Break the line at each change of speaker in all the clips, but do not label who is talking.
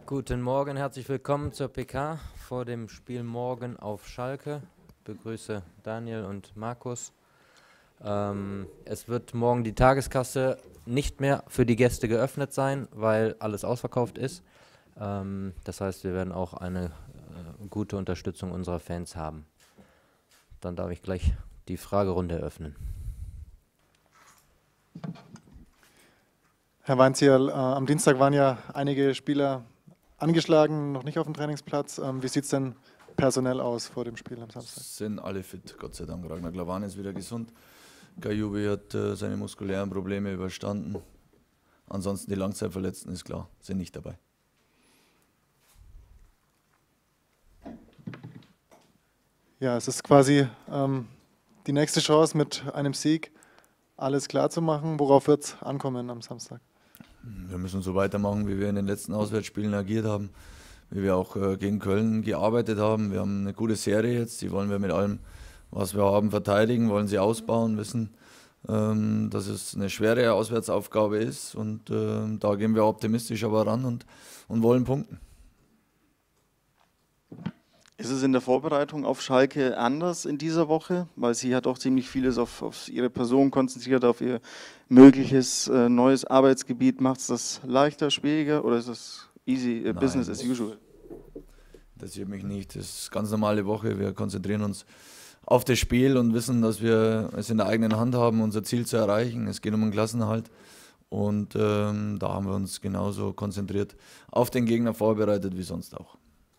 Guten Morgen, herzlich willkommen zur PK vor dem Spiel morgen auf Schalke. Ich begrüße Daniel und Markus. Es wird morgen die Tageskasse nicht mehr für die Gäste geöffnet sein, weil alles ausverkauft ist. Das heißt, wir werden auch eine gute Unterstützung unserer Fans haben. Dann darf ich gleich die Fragerunde eröffnen.
Herr Weinzierl, am Dienstag waren ja einige Spieler angeschlagen, noch nicht auf dem Trainingsplatz. Wie sieht es denn personell aus vor dem Spiel am Samstag?
Sind alle fit, Gott sei Dank. Ragnar Klavan ist wieder gesund. Gajubi hat seine muskulären Probleme überstanden. Ansonsten die Langzeitverletzten, ist klar, sind nicht dabei.
Ja, es ist quasi die nächste Chance, mit einem Sieg alles klar zu machen. Worauf wird es ankommen am Samstag?
Wir müssen so weitermachen, wie wir in den letzten Auswärtsspielen agiert haben, wie wir auch gegen Köln gearbeitet haben. Wir haben eine gute Serie jetzt, die wollen wir mit allem, was wir haben, verteidigen, wollen sie ausbauen, wissen, dass es eine schwere Auswärtsaufgabe ist und da gehen wir optimistisch aber ran und wollen punkten.
Ist es in der Vorbereitung auf Schalke anders in dieser Woche? Weil sie hat auch ziemlich vieles auf ihre Person konzentriert, auf ihr mögliches neues Arbeitsgebiet. Macht es das leichter, schwieriger oder ist es easy,
Nein,
Business as usual?
Das interessiert mich nicht. Das ist eine ganz normale Woche. Wir konzentrieren uns auf das Spiel und wissen, dass wir es in der eigenen Hand haben, unser Ziel zu erreichen. Es geht um den Klassenerhalt. Und da haben wir uns genauso konzentriert auf den Gegner vorbereitet wie sonst auch.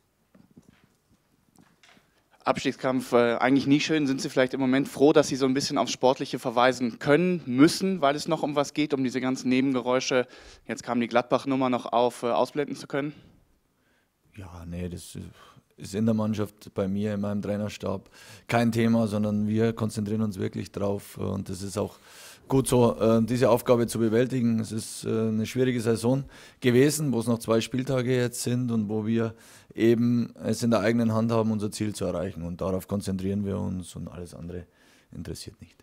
Abstiegskampf eigentlich nie schön. Sind Sie vielleicht im Moment froh, dass Sie so ein bisschen aufs Sportliche verweisen können, müssen, weil es noch um was geht, um diese ganzen Nebengeräusche, jetzt kam die Gladbach-Nummer noch auf, ausblenden zu können?
Ja, nee, das ist in der Mannschaft bei mir, in meinem Trainerstab kein Thema, sondern wir konzentrieren uns wirklich drauf und das ist auch gut so, diese Aufgabe zu bewältigen. Es ist eine schwierige Saison gewesen, wo es noch 2 Spieltage jetzt sind und wo wir eben es in der eigenen Hand haben, unser Ziel zu erreichen und darauf konzentrieren wir uns und alles andere interessiert nicht.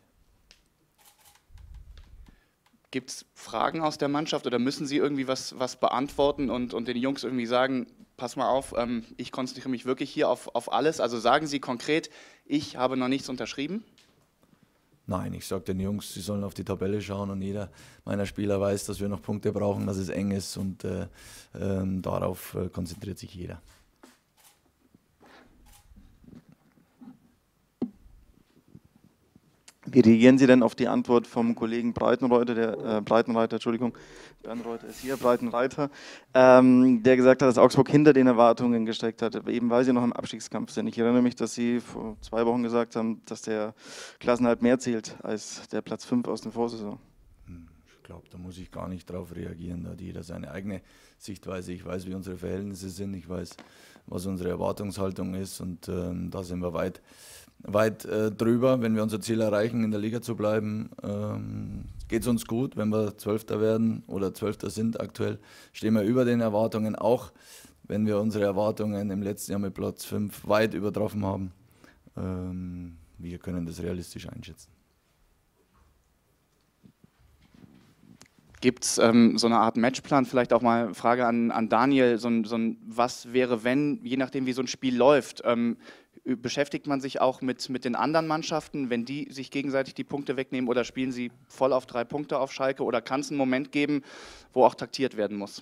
Gibt es Fragen aus der Mannschaft oder müssen Sie irgendwie was beantworten und den Jungs irgendwie sagen, pass mal auf, ich konzentriere mich wirklich hier auf alles? Also sagen Sie konkret, ich habe noch nichts unterschrieben?
Nein, ich sage den Jungs, sie sollen auf die Tabelle schauen und jeder meiner Spieler weiß, dass wir noch Punkte brauchen, dass es eng ist und darauf konzentriert sich jeder.
Wie reagieren Sie denn auf die Antwort vom Kollegen Breitenreiter, Breitenreiter ist hier, Breitenreiter, der gesagt hat, dass Augsburg hinter den Erwartungen gesteckt hat, eben weil sie noch im Abstiegskampf sind. Ich erinnere mich, dass Sie vor 2 Wochen gesagt haben, dass der Klassenerhalt mehr zählt als der Platz 5 aus der Vorsaison.
Ich glaube, da muss ich gar nicht drauf reagieren, da hat jeder seine eigene Sichtweise. Ich weiß, wie unsere Verhältnisse sind, ich weiß, was unsere Erwartungshaltung ist und da sind wir weit drüber. Wenn wir unser Ziel erreichen, in der Liga zu bleiben, geht es uns gut. Wenn wir Zwölfter werden oder Zwölfter sind aktuell, stehen wir über den Erwartungen. Auch wenn wir unsere Erwartungen im letzten Jahr mit Platz 5 weit übertroffen haben. Wir können das realistisch einschätzen.
Gibt es so eine Art Matchplan, vielleicht auch mal Frage an Daniel, so ein was wäre wenn, je nachdem wie so ein Spiel läuft, beschäftigt man sich auch mit den anderen Mannschaften, wenn die sich gegenseitig die Punkte wegnehmen oder spielen sie voll auf 3 Punkte auf Schalke oder kann es einen Moment geben, wo auch taktiert werden muss?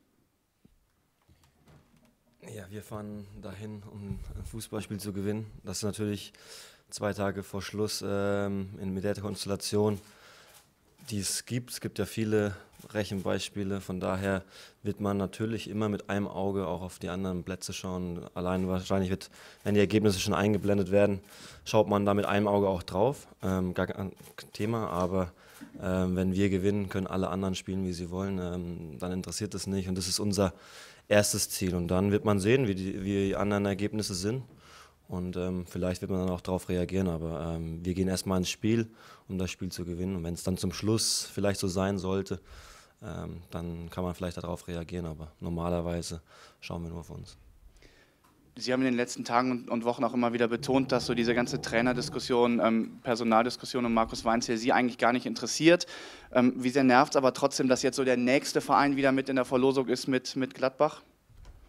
Ja, wir fahren dahin, um ein Fußballspiel zu gewinnen. Das ist natürlich 2 Tage vor Schluss mit der Konstellation, die es gibt. Es gibt ja viele Rechenbeispiele, von daher wird man natürlich immer mit einem Auge auch auf die anderen Plätze schauen. Allein wahrscheinlich wenn die Ergebnisse schon eingeblendet werden, schaut man da mit einem Auge auch drauf. Gar kein Thema, aber wenn wir gewinnen, können alle anderen spielen, wie sie wollen. Dann interessiert es nicht und das ist unser erstes Ziel. Und dann wird man sehen, wie die anderen Ergebnisse sind. Und vielleicht wird man dann auch darauf reagieren, aber wir gehen erstmal ins Spiel, um das Spiel zu gewinnen. Und wenn es dann zum Schluss vielleicht so sein sollte, dann kann man vielleicht darauf reagieren, aber normalerweise schauen wir nur auf uns.
Sie haben in den letzten Tagen und Wochen auch immer wieder betont, dass so diese ganze Trainerdiskussion, Personaldiskussion um Markus Weinzierl Sie eigentlich gar nicht interessiert. Wie sehr nervt es aber trotzdem, dass jetzt so der nächste Verein wieder mit in der Verlosung ist mit Gladbach?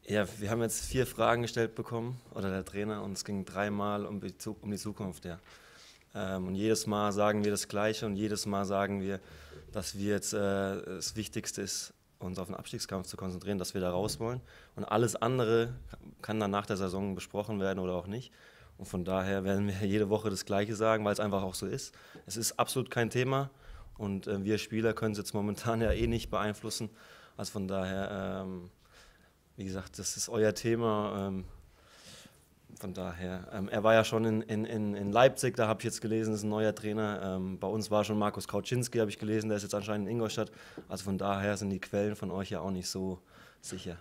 Ja, wir haben jetzt 4 Fragen gestellt bekommen, oder der Trainer, und es ging 3-mal um die Zukunft. Ja. Und jedes Mal sagen wir das Gleiche und jedes Mal sagen wir, dass wir jetzt das Wichtigste ist, uns auf den Abstiegskampf zu konzentrieren, dass wir da raus wollen. Und alles andere kann dann nach der Saison besprochen werden oder auch nicht. Und von daher werden wir jede Woche das Gleiche sagen, weil es einfach auch so ist. Es ist absolut kein Thema und wir Spieler können es jetzt momentan ja eh nicht beeinflussen. Also von daher, wie gesagt, das ist euer Thema. Von daher, er war ja schon in Leipzig, da habe ich jetzt gelesen, ist ein neuer Trainer. Bei uns war schon Markus Kauczynski, habe ich gelesen, der ist jetzt anscheinend in Ingolstadt. Also von daher sind die Quellen von euch ja auch nicht so sicher.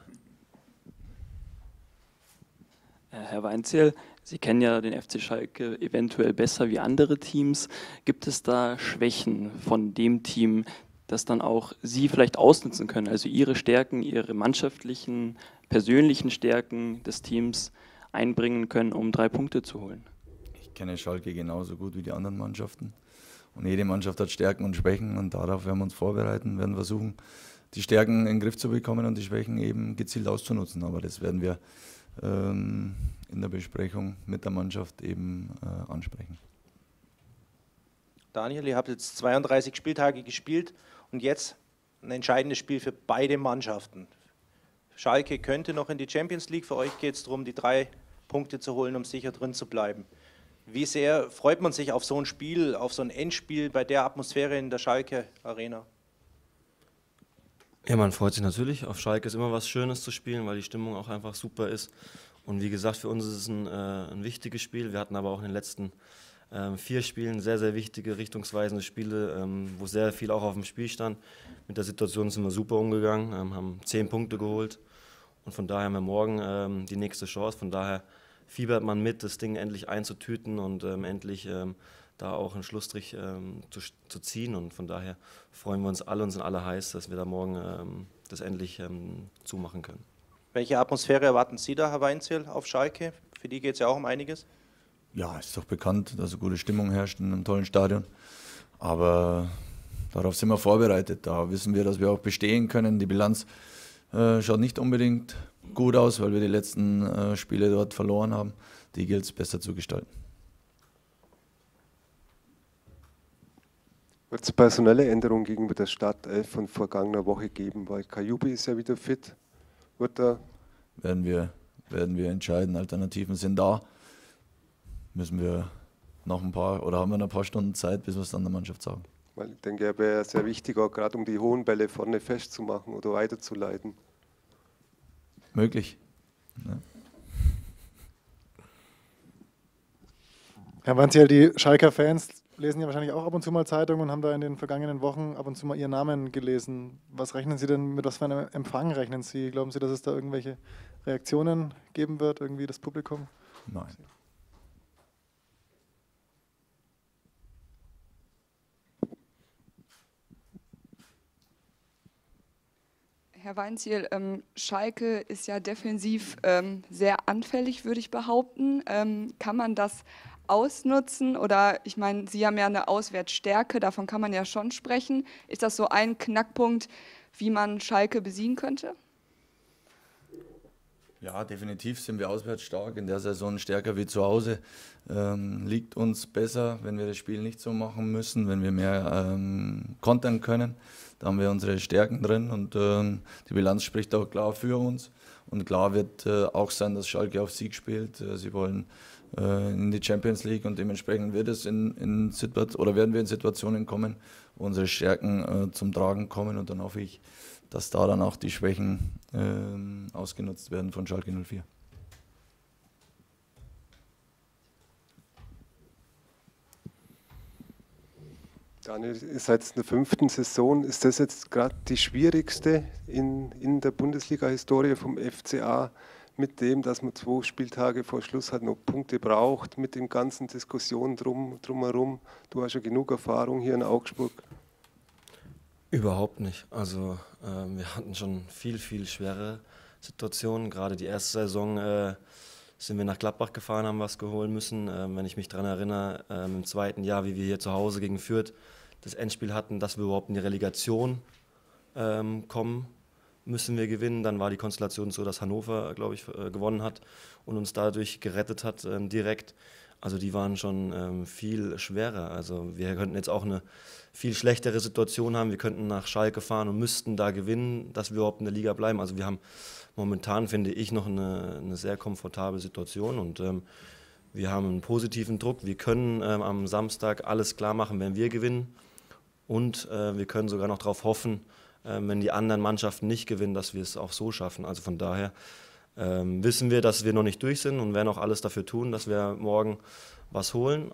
Herr Weinzierl, Sie kennen ja den FC Schalke eventuell besser wie andere Teams. Gibt es da Schwächen von dem Team, das dann auch Sie vielleicht ausnutzen können? Also Ihre Stärken, Ihre mannschaftlichen, persönlichen Stärken des Teams einbringen können, um 3 Punkte zu holen?
Ich kenne Schalke genauso gut wie die anderen Mannschaften. Und jede Mannschaft hat Stärken und Schwächen und darauf werden wir uns vorbereiten, werden versuchen, die Stärken in den Griff zu bekommen und die Schwächen eben gezielt auszunutzen. Aber das werden wir in der Besprechung mit der Mannschaft eben ansprechen.
Daniel, ihr habt jetzt 32 Spieltage gespielt und jetzt ein entscheidendes Spiel für beide Mannschaften. Schalke könnte noch in die Champions League, für euch geht es darum, die 3 Punkte zu holen, um sicher drin zu bleiben. Wie sehr freut man sich auf so ein Spiel, auf so ein Endspiel bei der Atmosphäre in der Schalke Arena?
Ja, man freut sich natürlich. Auf Schalke ist immer was Schönes zu spielen, weil die Stimmung auch einfach super ist. Und wie gesagt, für uns ist es ein wichtiges Spiel. Wir hatten aber auch in den letzten 4 Spielen sehr, sehr wichtige, richtungsweisende Spiele, wo sehr viel auch auf dem Spiel stand. Mit der Situation sind wir super umgegangen, haben 10 Punkte geholt. Und von daher haben wir morgen die nächste Chance. Von daher fiebert man mit, das Ding endlich einzutüten und endlich da auch einen Schlussstrich zu ziehen. Und von daher freuen wir uns alle und sind alle heiß, dass wir da morgen das endlich zumachen können.
Welche Atmosphäre erwarten Sie da, Herr Weinzierl, auf Schalke? Für die geht es ja auch um einiges.
Ja, ist doch bekannt, dass eine gute Stimmung herrscht in einem tollen Stadion. Aber darauf sind wir vorbereitet. Da wissen wir, dass wir auch bestehen können. Die Bilanz schaut nicht unbedingt gut aus, weil wir die letzten Spiele dort verloren haben. Die gilt es besser zu gestalten.
Wird es personelle Änderungen gegenüber der Startelf von vergangener Woche geben? Weil Kajubi ist ja wieder fit.
Werden wir entscheiden. Alternativen sind da. Müssen wir noch ein paar oder haben wir noch ein paar Stunden Zeit, bis wir es dann der Mannschaft sagen.
Weil ich denke, er wäre sehr wichtig, auch gerade um die hohen Bälle vorne festzumachen oder weiterzuleiten.
Möglich. Ja.
Herr Weinzierl, die Schalker Fans lesen ja wahrscheinlich auch ab und zu mal Zeitungen und haben da in den vergangenen Wochen ab und zu mal Ihren Namen gelesen. Was rechnen Sie denn, mit was für einem Empfang rechnen Sie? Glauben Sie, dass es da irgendwelche Reaktionen geben wird, irgendwie das Publikum?
Nein.
Herr Weinzierl, Schalke ist ja defensiv sehr anfällig, würde ich behaupten. Kann man das ausnutzen? Oder ich meine, Sie haben ja eine Auswärtsstärke, davon kann man ja schon sprechen. Ist das so ein Knackpunkt, wie man Schalke besiegen könnte?
Ja, definitiv sind wir auswärts stark, in der Saison stärker wie zu Hause. Liegt uns besser, wenn wir das Spiel nicht so machen müssen, wenn wir mehr kontern können. Da haben wir unsere Stärken drin und die Bilanz spricht auch klar für uns. Und klar wird auch sein, dass Schalke auf Sieg spielt. Sie wollen in die Champions League und dementsprechend wird es werden wir in Situationen kommen, wo unsere Stärken zum Tragen kommen und dann hoffe ich, dass da dann auch die Schwächen ausgenutzt werden von Schalke 04.
Daniel, ihr seid in der 5. Saison. Ist das jetzt gerade die schwierigste in der Bundesliga-Historie vom FCA, mit dem, dass man 2 Spieltage vor Schluss halt noch Punkte braucht, mit den ganzen Diskussionen drumherum? Du hast ja genug Erfahrung hier in Augsburg.
Überhaupt nicht. Also wir hatten schon viel, viel schwere Situationen. Gerade die erste Saison sind wir nach Gladbach gefahren, haben was geholt müssen. Wenn ich mich daran erinnere, im 2. Jahr, wie wir hier zu Hause gegen Fürth das Endspiel hatten, dass wir überhaupt in die Relegation kommen. müssen wir gewinnen. Dann war die Konstellation so, dass Hannover, glaube ich, gewonnen hat und uns dadurch gerettet hat direkt. Also die waren schon viel schwerer. Also wir könnten jetzt auch eine viel schlechtere Situation haben. Wir könnten nach Schalke fahren und müssten da gewinnen, dass wir überhaupt in der Liga bleiben. Also wir haben momentan, finde ich, noch eine sehr komfortable Situation und wir haben einen positiven Druck. Wir können am Samstag alles klar machen, wenn wir gewinnen und wir können sogar noch darauf hoffen, wenn die anderen Mannschaften nicht gewinnen, dass wir es auch so schaffen. Also von daher wissen wir, dass wir noch nicht durch sind und werden auch alles dafür tun, dass wir morgen was holen.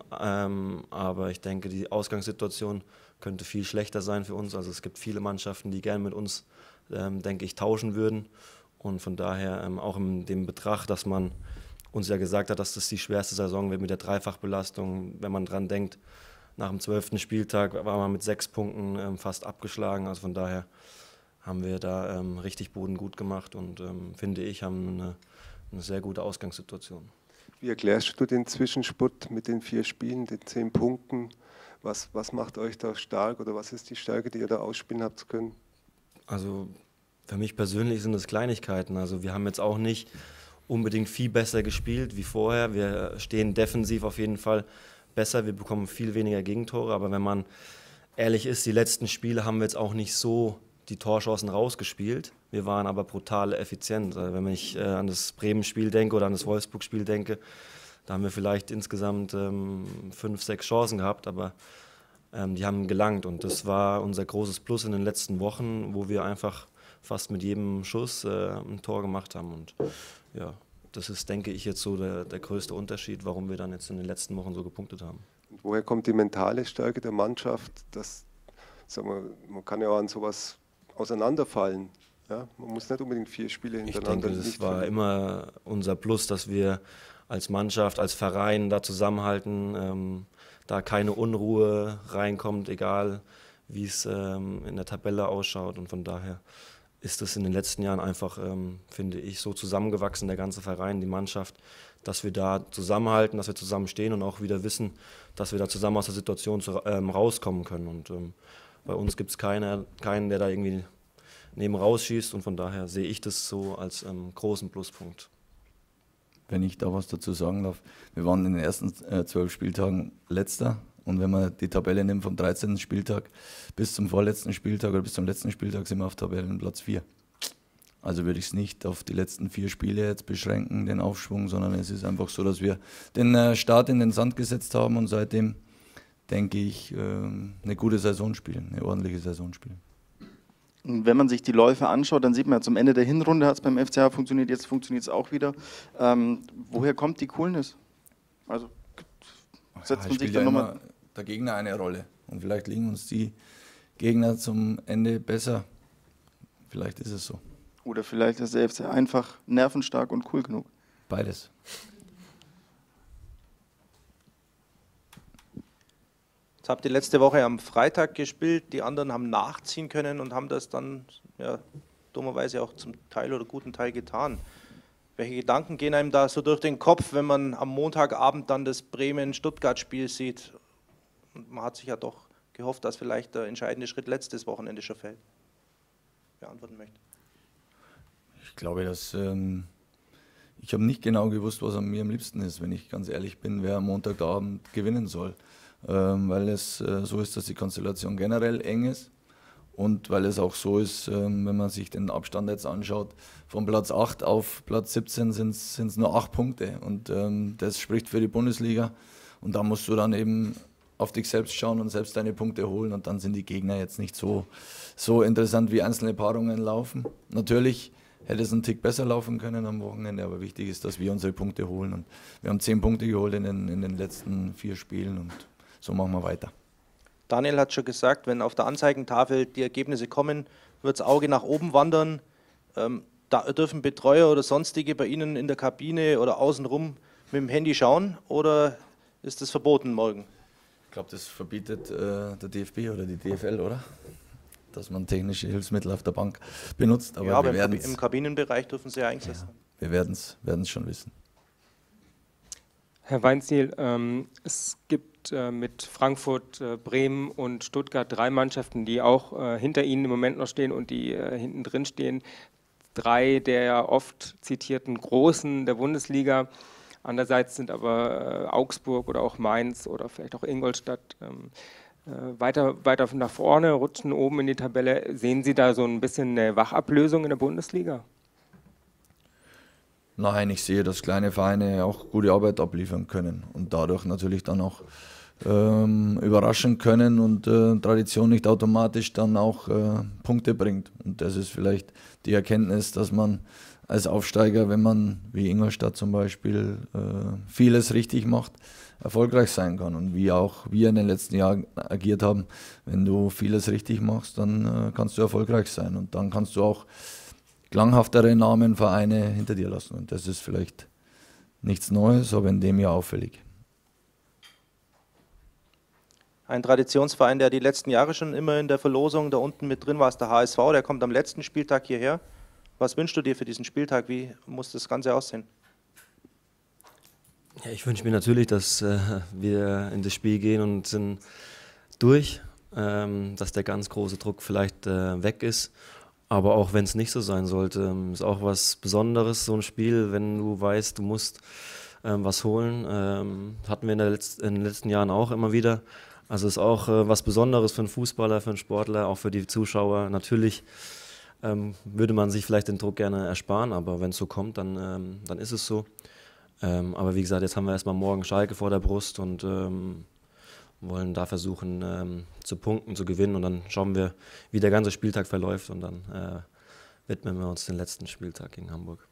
Aber ich denke, die Ausgangssituation könnte viel schlechter sein für uns. Also es gibt viele Mannschaften, die gerne mit uns, denke ich, tauschen würden. Und von daher auch in dem Betracht, dass man uns ja gesagt hat, dass das die schwerste Saison wird mit der Dreifachbelastung, wenn man dran denkt, nach dem 12. Spieltag war man mit 6 Punkten fast abgeschlagen. Also von daher haben wir da richtig Boden gut gemacht und finde ich, haben eine sehr gute Ausgangssituation.
Wie erklärst du den Zwischenspurt mit den 4 Spielen, den 10 Punkten? Was macht euch da stark oder was ist die Stärke, die ihr da ausspielen habt können?
Also für mich persönlich sind es Kleinigkeiten. Also wir haben jetzt auch nicht unbedingt viel besser gespielt wie vorher. Wir stehen defensiv auf jeden Fall besser, wir bekommen viel weniger Gegentore, aber wenn man ehrlich ist, die letzten Spiele haben wir jetzt auch nicht so die Torchancen rausgespielt. Wir waren aber brutal effizient. Also wenn ich an das Bremen-Spiel denke oder an das Wolfsburg-Spiel denke, da haben wir vielleicht insgesamt 5, 6 Chancen gehabt, aber die haben gelangt und das war unser großes Plus in den letzten Wochen, wo wir einfach fast mit jedem Schuss ein Tor gemacht haben und ja, das ist, denke ich, jetzt so der größte Unterschied, warum wir dann jetzt in den letzten Wochen so gepunktet haben.
Und woher kommt die mentale Stärke der Mannschaft? Sagen wir, man kann ja auch an sowas auseinanderfallen. Ja? Man muss nicht unbedingt 4 Spiele hintereinander.
Ich denke, das war immer unser Plus, dass wir als Mannschaft, als Verein da zusammenhalten, da keine Unruhe reinkommt, egal wie es in der Tabelle ausschaut. Und von daher ist es in den letzten Jahren einfach, finde ich, so zusammengewachsen, der ganze Verein, die Mannschaft, dass wir da zusammenhalten, dass wir zusammenstehen und auch wieder wissen, dass wir da zusammen aus der Situation rauskommen können. Und bei uns gibt es keinen, der da irgendwie neben rausschießt und von daher sehe ich das so als großen Pluspunkt.
Wenn ich da was dazu sagen darf, wir waren in den ersten 12 Spieltagen Letzter. Und wenn man die Tabelle nimmt vom 13. Spieltag bis zum vorletzten Spieltag oder bis zum letzten Spieltag, sind wir auf Tabellenplatz 4. Also würde ich es nicht auf die letzten 4 Spiele jetzt beschränken, den Aufschwung, sondern es ist einfach so, dass wir den Start in den Sand gesetzt haben und seitdem, denke ich, eine gute Saison spielen, eine ordentliche Saison spielen.
Wenn man sich die Läufe anschaut, dann sieht man, zum Ende der Hinrunde hat es beim FCA funktioniert, jetzt funktioniert es auch wieder. Woher kommt die Coolness? Also setzt man sich dann nochmal...
Der Gegner eine Rolle und vielleicht liegen uns die Gegner zum Ende besser. Vielleicht ist es so.
Oder vielleicht ist der FC einfach nervenstark und cool genug.
Beides.
Jetzt habt ihr letzte Woche am Freitag gespielt, die anderen haben nachziehen können und haben das dann ja, dummerweise auch zum Teil oder guten Teil getan. Welche Gedanken gehen einem da so durch den Kopf, wenn man am Montagabend dann das Bremen-Stuttgart-Spiel sieht? Und man hat sich ja doch gehofft, dass vielleicht der entscheidende Schritt letztes Wochenende schon fällt. Beantworten möchte.
Ich glaube, dass ich habe nicht genau gewusst, was an mir am liebsten ist, wenn ich ganz ehrlich bin, wer am Montagabend gewinnen soll. Weil es so ist, dass die Konstellation generell eng ist und weil es auch so ist, wenn man sich den Abstand jetzt anschaut, von Platz 8 auf Platz 17 sind es nur 8 Punkte und das spricht für die Bundesliga und da musst du dann eben auf dich selbst schauen und selbst deine Punkte holen und dann sind die Gegner jetzt nicht so interessant, wie einzelne Paarungen laufen. Natürlich hätte es einen Tick besser laufen können am Wochenende, aber wichtig ist, dass wir unsere Punkte holen und wir haben 10 Punkte geholt in den letzten 4 Spielen und so machen wir weiter.
Daniel hat schon gesagt, wenn auf der Anzeigentafel die Ergebnisse kommen, wird das Auge nach oben wandern. Da dürfen Betreuer oder Sonstige bei Ihnen in der Kabine oder außenrum mit dem Handy schauen oder ist das verboten morgen?
Ich glaube, das verbietet der DFB oder die DFL, oder? Dass man technische Hilfsmittel auf der Bank benutzt. Aber,
ja, aber im Kabinenbereich dürfen Sie ja eigentlich sein.
Wir werden es schon wissen.
Herr Weinzierl, es gibt mit Frankfurt, Bremen und Stuttgart 3 Mannschaften, die auch hinter Ihnen im Moment noch stehen und die hinten drin stehen. 3 der oft zitierten Großen der Bundesliga. Andererseits sind aber Augsburg oder auch Mainz oder vielleicht auch Ingolstadt weiter nach vorne, rutschen oben in die Tabelle. Sehen Sie da so ein bisschen eine Wachablösung in der Bundesliga?
Nein, ich sehe, dass kleine Vereine auch gute Arbeit abliefern können und dadurch natürlich dann auch überraschen können und Tradition nicht automatisch dann auch Punkte bringt. Und das ist vielleicht die Erkenntnis, dass man als Aufsteiger, wenn man wie Ingolstadt zum Beispiel vieles richtig macht, erfolgreich sein kann. Und wie auch wir in den letzten Jahren agiert haben, wenn du vieles richtig machst, dann kannst du erfolgreich sein und dann kannst du auch klanghaftere Namen, Vereine hinter dir lassen. Und das ist vielleicht nichts Neues, aber in dem Jahr auffällig.
Ein Traditionsverein, der die letzten Jahre schon immer in der Verlosung da unten mit drin war, ist der HSV. Der kommt am letzten Spieltag hierher. Was wünschst du dir für diesen Spieltag? Wie muss das Ganze aussehen?
Ja, ich wünsche mir natürlich, dass wir in das Spiel gehen und sind durch, dass der ganz große Druck vielleicht weg ist. Aber auch wenn es nicht so sein sollte, ist auch was Besonderes, so ein Spiel, wenn du weißt, du musst was holen. Hatten wir in den letzten Jahren auch immer wieder. Also ist auch was Besonderes für einen Fußballer, für einen Sportler, auch für die Zuschauer. Natürlich würde man sich vielleicht den Druck gerne ersparen, aber wenn es so kommt, dann ist es so. Aber wie gesagt, jetzt haben wir erstmal morgen Schalke vor der Brust und wollen da versuchen zu punkten, zu gewinnen und dann schauen wir, wie der ganze Spieltag verläuft und dann widmen wir uns den letzten Spieltag gegen Hamburg.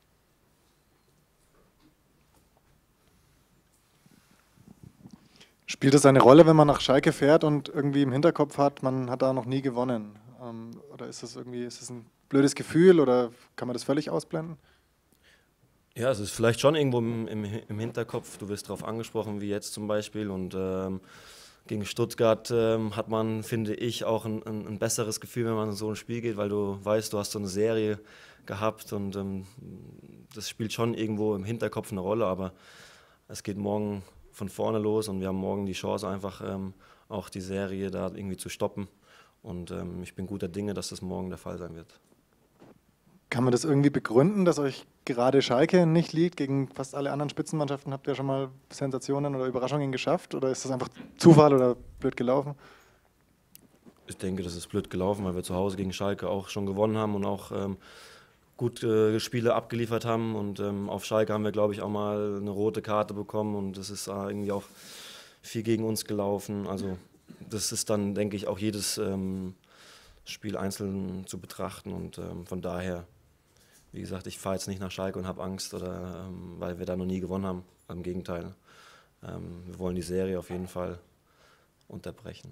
Spielt es eine Rolle, wenn man nach Schalke fährt und irgendwie im Hinterkopf hat, man hat da noch nie gewonnen? Oder ist das ein blödes Gefühl oder kann man das völlig ausblenden?
Ja, es ist vielleicht schon irgendwo im Hinterkopf. Du wirst darauf angesprochen, wie jetzt zum Beispiel. Und gegen Stuttgart hat man, finde ich, auch ein besseres Gefühl, wenn man in so ein Spiel geht, weil du weißt, du hast so eine Serie gehabt und das spielt schon irgendwo im Hinterkopf eine Rolle. Aber es geht morgen von vorne los und wir haben morgen die Chance, einfach auch die Serie da irgendwie zu stoppen. Und ich bin guter Dinge, dass das morgen der Fall sein wird.
Kann man das irgendwie begründen, dass euch gerade Schalke nicht liegt? Gegen fast alle anderen Spitzenmannschaften habt ihr schon mal Sensationen oder Überraschungen geschafft? Oder ist das einfach Zufall oder blöd gelaufen?
Ich denke, das ist blöd gelaufen, weil wir zu Hause gegen Schalke auch schon gewonnen haben und auch gut Spiele abgeliefert haben. Und auf Schalke haben wir, glaube ich, auch mal eine rote Karte bekommen und das ist irgendwie auch viel gegen uns gelaufen. Also das ist dann, denke ich, auch jedes Spiel einzeln zu betrachten und von daher, wie gesagt, ich fahre jetzt nicht nach Schalke und habe Angst, oder weil wir da noch nie gewonnen haben. Im Gegenteil, wir wollen die Serie auf jeden Fall unterbrechen.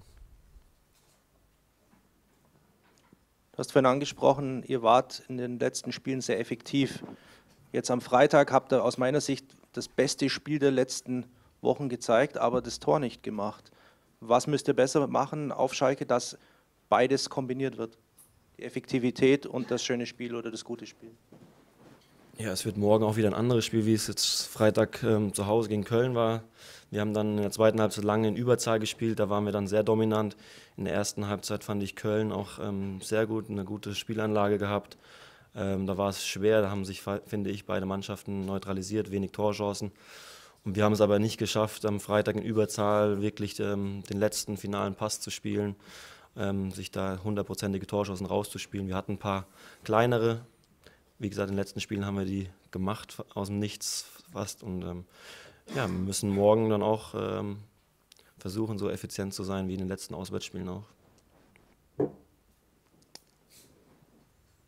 Du hast vorhin angesprochen, ihr wart in den letzten Spielen sehr effektiv. Jetzt am Freitag habt ihr aus meiner Sicht das beste Spiel der letzten Wochen gezeigt, aber das Tor nicht gemacht. Was müsst ihr besser machen auf Schalke, dass beides kombiniert wird? Die Effektivität und das schöne Spiel oder das gute Spiel?
Ja, es wird morgen auch wieder ein anderes Spiel, wie es jetzt Freitag zu Hause gegen Köln war. Wir haben dann in der zweiten Halbzeit lange in Überzahl gespielt, da waren wir dann sehr dominant. In der ersten Halbzeit fand ich Köln auch sehr gut, eine gute Spielanlage gehabt. Da war es schwer, da haben sich, finde ich, beide Mannschaften neutralisiert, wenig Torchancen. Und wir haben es aber nicht geschafft, am Freitag in Überzahl wirklich den letzten finalen Pass zu spielen, sich da 100%ige Torchancen rauszuspielen. Wir hatten ein paar kleinere. Wie gesagt, in den letzten Spielen haben wir die gemacht, aus dem Nichts fast. Und ja, wir müssen morgen dann auch versuchen, so effizient zu sein wie in den letzten Auswärtsspielen auch.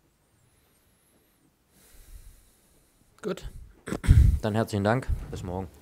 Gut, dann herzlichen Dank. Bis morgen.